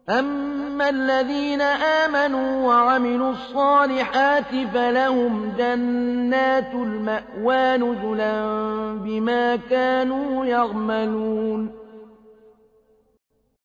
أما الذين آمنوا وعملوا الصالحات فلهم جنات المأوى نزلا بما كانوا يعملون